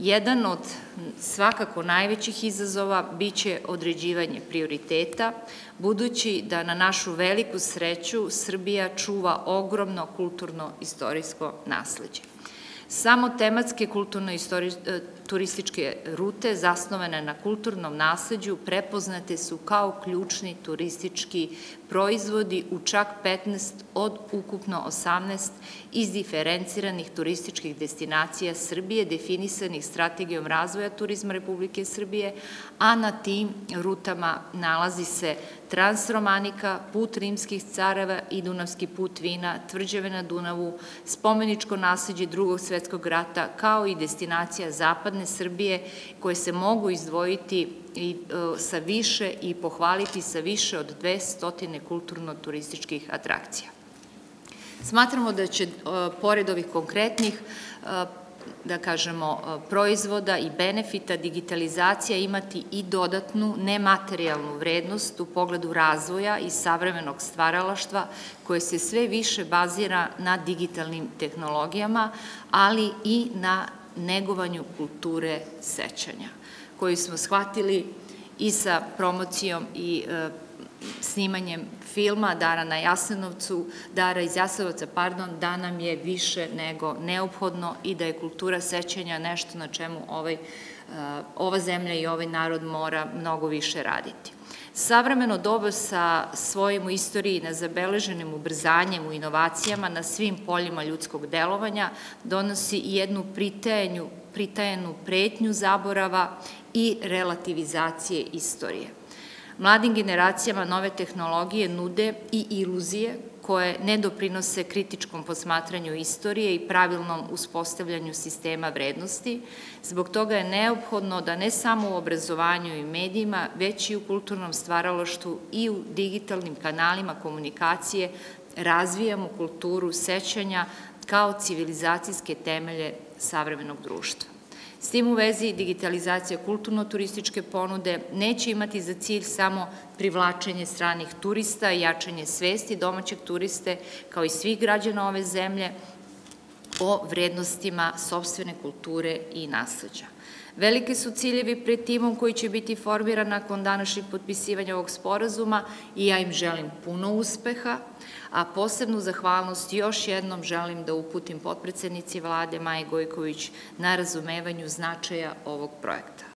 Jedan od svakako najvećih izazova biće određivanje prioriteta, budući da na našu veliku sreću Srbija čuva ogromno kulturno-istorijsko nasleđe. Samo tematske kulturno-turističke rute zasnovane na kulturnom nasleđu prepoznate su kao ključni turistički proizvodi u čak 15 od ukupno 18 izdiferenciranih turističkih destinacija Srbije definisanih Strategijom razvoja turizma Republike Srbije, a na tim rutama nalazi se Transromanika, Put rimskih careva i Dunavski put vina, tvrđave na Dunavu, spomeničko nasleđe Drugog svetskog rata, kao i destinacija Zapadne Srbije, koje se mogu izdvojiti sa više i pohvaliti sa više od 200 kulturno-turističkih atrakcija. Smatramo da će, pored ovih konkretnih, da kažemo, proizvoda i benefita, digitalizacija imati i dodatnu nematerijalnu vrednost u pogledu razvoja i savremenog stvaralaštva koje se sve više bazira na digitalnim tehnologijama, ali i na negovanju kulture sećanja, koju smo shvatili i sa promocijom i snimanjem filma Dara iz Jasenovca, da nam je više nego neophodno i da je kultura sećanja nešto na čemu ova zemlja i ovaj narod mora mnogo više raditi. Savremeno doba sa svojim u istoriji nezabeleženim ubrzanjem u inovacijama na svim poljima ljudskog delovanja donosi i jednu pritajenu pretnju zaborava i relativizacije istorije. Mladim generacijama nove tehnologije nude i iluzije koje ne doprinose kritičkom posmatranju istorije i pravilnom uspostavljanju sistema vrednosti. Zbog toga je neophodno da ne samo u obrazovanju i medijima, već i u kulturnom stvaralaštvu i u digitalnim kanalima komunikacije razvijamo kulturu sećanja kao civilizacijske temelje savremenog društva. S tim u vezi, digitalizacija kulturno-turističke ponude neće imati za cilj samo privlačenje stranih turista i jačanje svesti domaćeg turiste, kao i svih građana ove zemlje, o vrednostima sopstvene kulture i nasleđa. Velike su ciljevi pred timom koji će biti formiran nakon današnjeg potpisivanja ovog sporazuma i ja im želim puno uspeha, a posebnu zahvalnost još jednom želim da uputim potpredsednici Vlade Maji Gojković na razumevanju značaja ovog projekta.